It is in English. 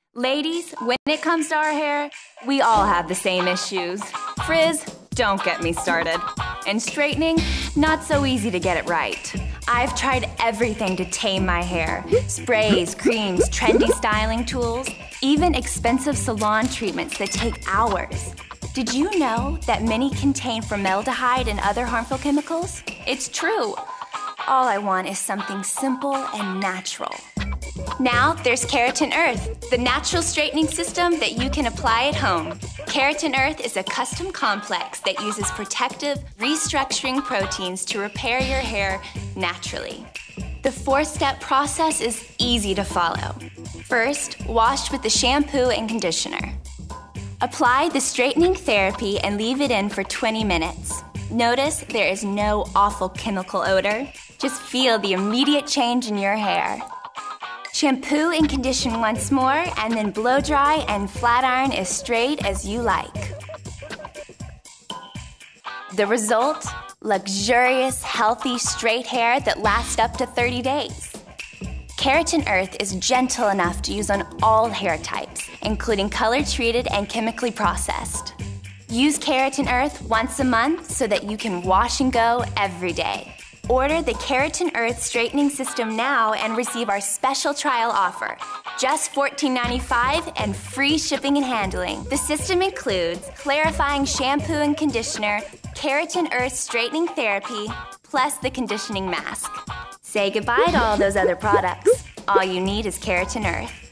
Ladies, when it comes to our hair, we all have the same issues. Frizz, don't get me started. And straightening, not so easy to get it right. I've tried everything to tame my hair. Sprays, creams, trendy styling tools, even expensive salon treatments that take hours. Did you know that many contain formaldehyde and other harmful chemicals? It's true. All I want is something simple and natural. Now there's Keratin Earth, the natural straightening system that you can apply at home. Keratin Earth is a custom complex that uses protective, restructuring proteins to repair your hair naturally. The 4-step process is easy to follow. First, wash with the shampoo and conditioner. Apply the straightening therapy and leave it in for 20 minutes. Notice there is no awful chemical odor. Just feel the immediate change in your hair. Shampoo and condition once more, and then blow dry and flat iron as straight as you like. The result? Luxurious, healthy, straight hair that lasts up to 30 days. Keratin Earth is gentle enough to use on all hair types, including color-treated and chemically processed. Use Keratin Earth once a month so that you can wash and go every day. Order the Keratin Earth straightening system now and receive our special trial offer. Just $14.95 and free shipping and handling. The system includes clarifying shampoo and conditioner, Keratin Earth straightening therapy, plus the conditioning mask. Say goodbye to all those other products. All you need is Keratin Earth.